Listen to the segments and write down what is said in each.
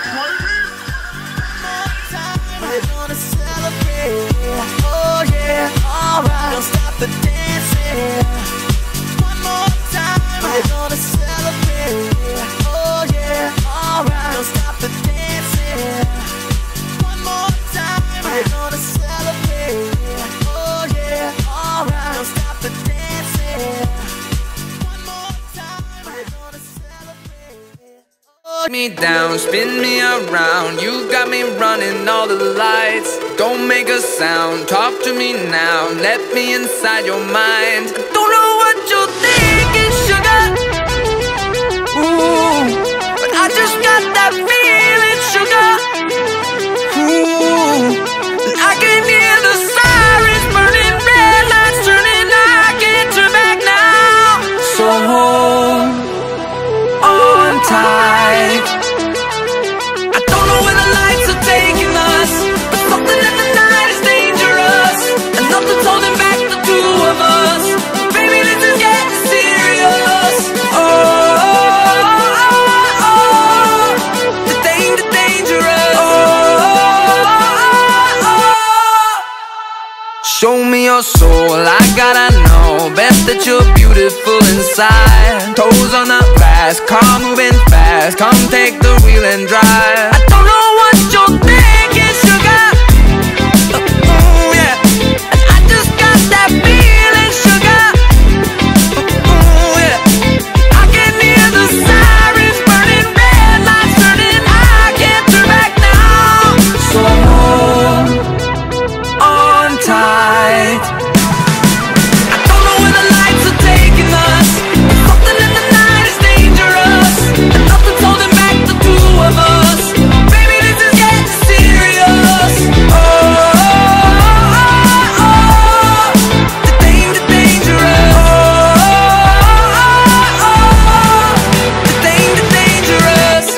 We're gonna celebrate. Oh yeah, alright. Don't stop the dancing. One more time. We're gonna celebrate. Oh yeah, alright. Don't stop the dancing. One more time. We're gonna celebrate. Oh yeah, alright. Don't stop the dancing. One more time. We're gonna celebrate. Put me down, spin me around. You got me running all the lights. Don't make a sound, talk to me now. Let me inside your mind. I don't know what you're thinking, sugar. Ooh, but I just got that feeling, sugar. Ooh, and I can hear the sirens burning, red lights turning. I can't turn back now. So hold on tight. I don't know where the lights are taking us, but something in the night is dangerous, and nothing's holding back the two of us. Baby, this is getting serious. Oh, oh, oh, oh. The dangerous. Oh, oh, oh. Show me your soul, I gotta know. Best that you're beautiful inside. Toes on the glass, car moving fast. Come take the wheel and drive. I don't know what you're thinking, sugar. Yeah. And I just got that feeling, sugar. Yeah. I can hear the sirens burning, red lights turning. I can't turn back now. So hold on tight. I don't know where the lights are taking us, but something in the night is dangerous, and nothing's holding back the two of us. Baby, this is getting serious. Oh, oh, oh, oh. The dangerous. Oh, oh, oh. The dangerous.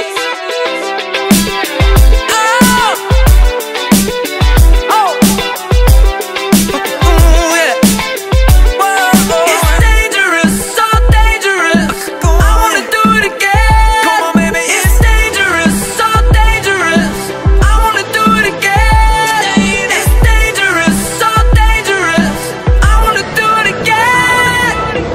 Oh, oh. Ooh, yeah. It's dangerous, so dangerous. I wanna do it again. Come on, baby. It's dangerous, so dangerous. I wanna do it again. It's dangerous, so dangerous. I wanna do it again.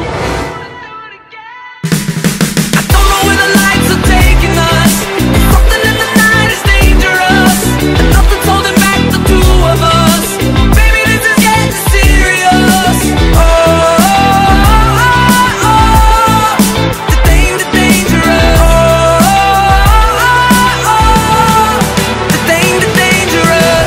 I don't know where the lights are taking us. Something in the night is dangerous, and nothing's holding back the two of us. Baby, this is getting serious. Oh, oh, oh, oh. The dangerous. Oh, oh, oh. The dangerous.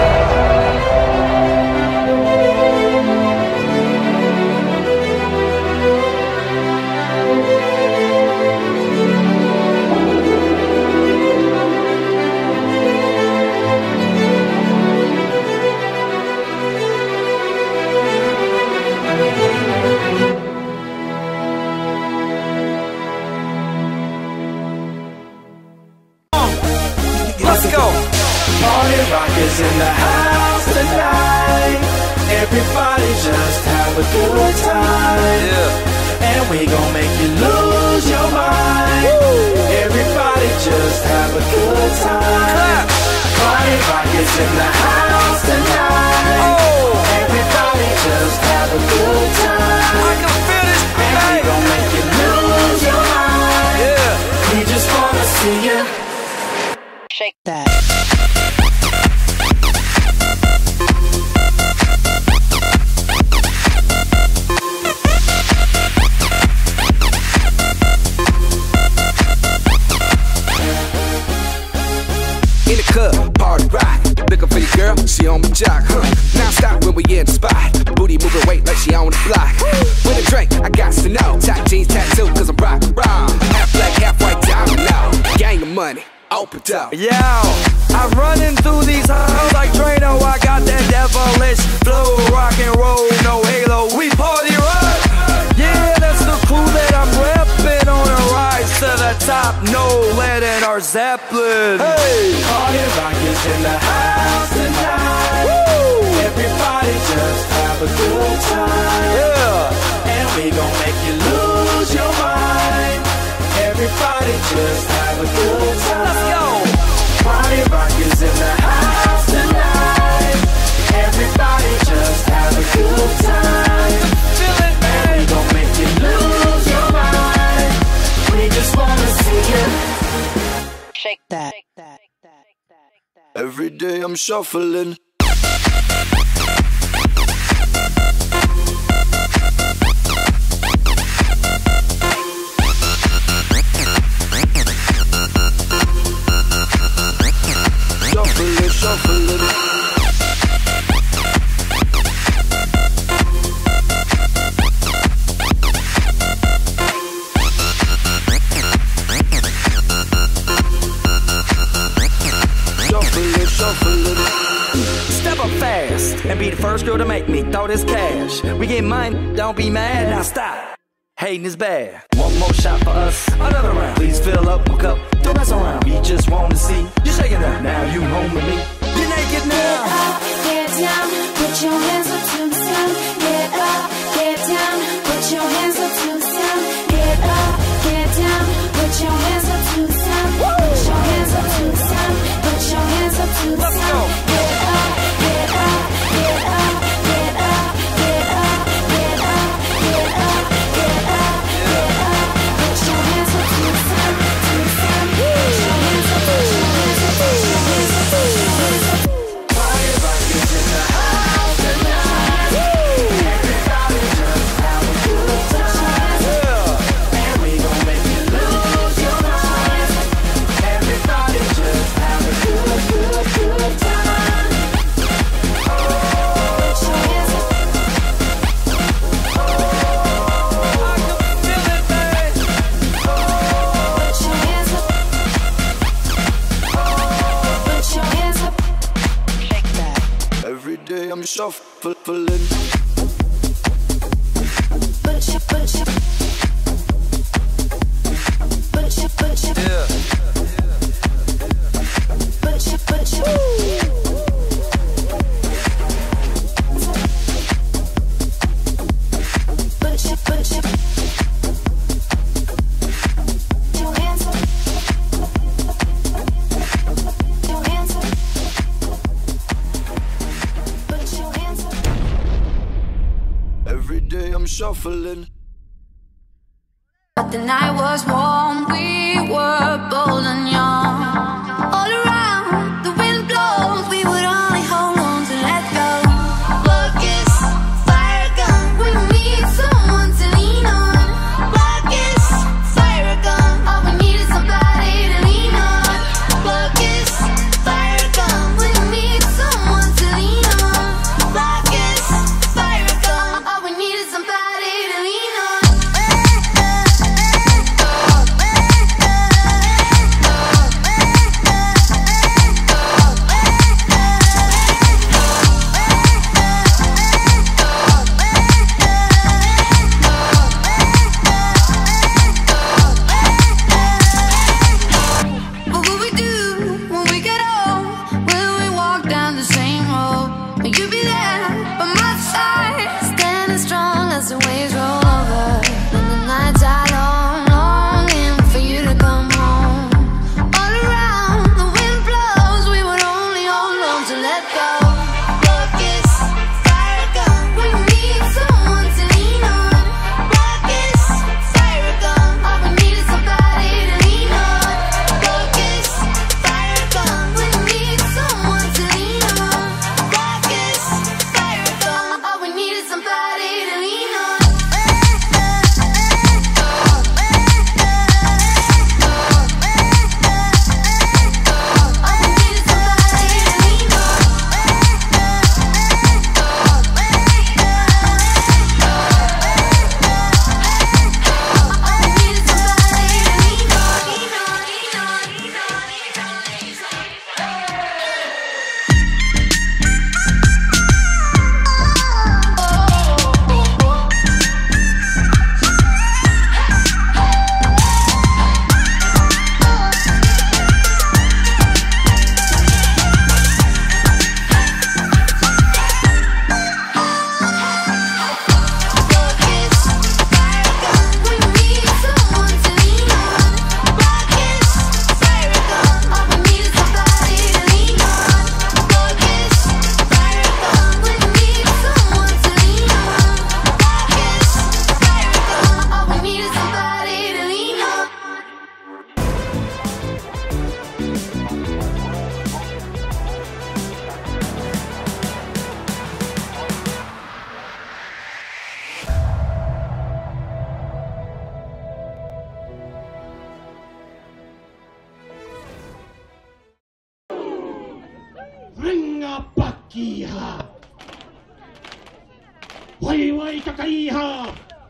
Let's go. Party rock is in the house tonight. Everybody just have a good time. Yeah. And we gon' make you lose your mind. Everybody just have a good time. Clap. Party rock is in the house tonight. Oh. Everybody just have a good time. I can feel this And we tonight. gon' make you lose your mind. Yeah. We just wanna see you. Shake that. In the club, party rock. Looking for your girl, she on my jock, huh? Now stop when we in the spot. Booty moving weight like she on the block. With a drink, I got to know. Tight jeans tattoo, cause I'm rock, raw. Half black, half white, diamond now. Gang of money, open up. Yo, I'm running through these halls like Drano. I got that devilish flow, rock and roll, no halo. We party rock. Yeah, that's the crew that I'm repping on a rise to the top. No lead in our Zeppelin. Hey, Party rock is in the house tonight. Woo! Everybody just have a good time. yeah. And we gon' make you lose your mind. Everybody just have a good time. Let's go. that. Every day I'm shuffling. Shuffling, shuffling. Step up fast and be the first girl to make me throw this cash. We get money, don't be mad, now stop. Hating is bad. One more shot for us, another round. Please fill up my cup, don't mess around. We just want to see you shaking it. Now you home with me. You're naked now. Get up, get down, put your hands up to the sun. Get up, get down, put your hands up to the sun. Get up, get down, put your hands up to the sun. Put your hands up to the sun. Put your hands up to the sun. Get up, get up, get up, get up, get up, get up, get up, get up, get up. Put your hands up to the sun, to the sun. Put your hands up, put your hands up, put your hands up, put your hands up. Every day I'm shuffling. Every day I'm shuffling. But the night was warm, we were bold and young. All around, the wind blows, we would only hold on to let go. Focus, fire gun, we need someone to lean on. Focus, fire gun, all we need is somebody to lean on. Focus, fire gun, we need someone to lean on. Focus, fire gun, all we need is somebody to lean on. Kiha. Wai wai kakaiha.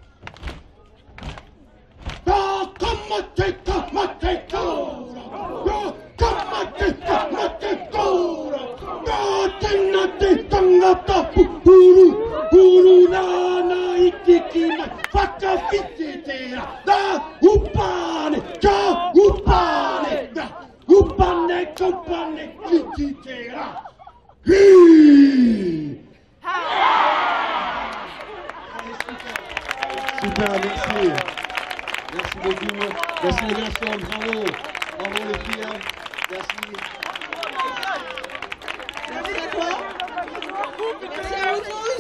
Da kamate kora. Da kamate kora. Da tenate tangata puru na ikikima. Faka fititera. Da upane da upane fititera. Super, merci. Merci beaucoup. Merci les garçons, bravo. Bravo les filles. Merci. Merci à toi. Merci à vous tous.